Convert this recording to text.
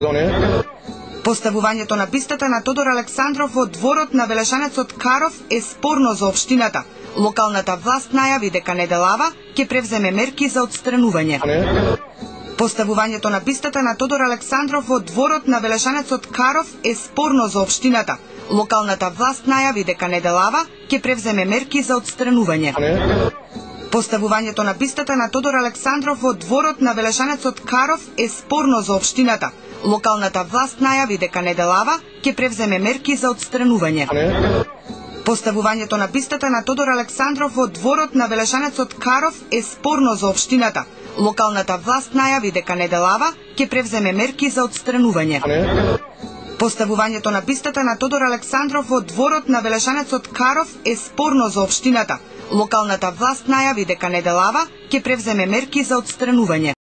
Поставувањето на пистата на Тодор Александров во дворот на Велешанецот Каров е спорно за општината. Локалната власт најави дека неделава ќе превземе мерки за отстранување. Поставувањето на пистата на Тодор Александров во дворот на Велешанецот Каров е спорно за општината. Локалната власт најави дека неделава ќе превземе мерки за отстранување. Поставувањето на пистата на Тодор Александров во дворот на Велешанецот Каров е спорно за општината. Локалната власт најави дека неделава ќе превземе мерки за отстранување. Поставувањето на пистата на Тодор Александров во дворот на Велешанецот Каров е спорно за општината. Локалната власт најави дека неделава ќе превземе мерки за отстранување. Поставувањето на пистата на Тодор Александров во дворот на Велешанецот Каров е спорно за општината. Локалната власт најави дека неделава ќе превземе мерки за отстранување.